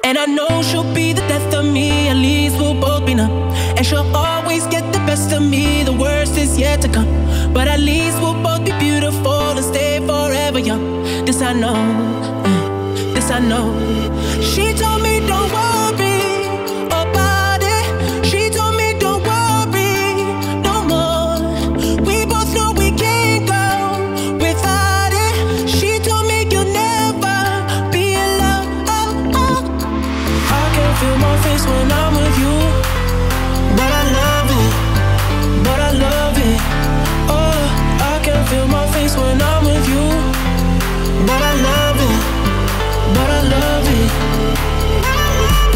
And I know she'll be the death of me, at least we'll both be numb. And she'll always get the best of me, the worst is yet to come. But at least we'll both be beautiful and stay forever young. This I know, this I know. She told me don't worry about it. She told me don't worry no more. We both know we can't go without it. She told me you'll never be alone. I can feel my face when I'm with you, but I love it, but I love it. Oh, I can feel my face when I'm with you, but I love it, but I love it.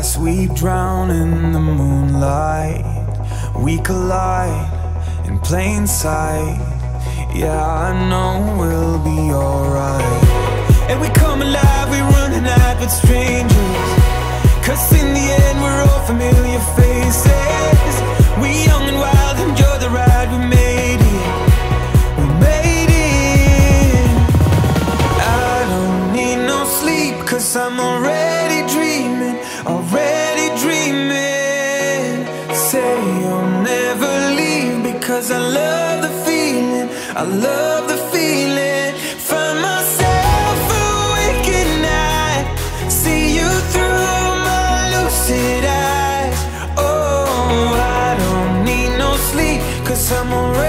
As we drown in the moonlight, we collide in plain sight. Yeah, I know we'll be alright. And we come alive, we run and hide with strangers, 'cause in the end we're all familiar faces. We young and wild, enjoy the ride, we made it. We made it. I don't need no sleep, 'cause I'm already dreaming, already dreaming. Say you'll never leave, because I love the feeling, I love the feeling. Find myself awake at night, see you through my lucid eyes. Oh, I don't need no sleep, 'cause I'm already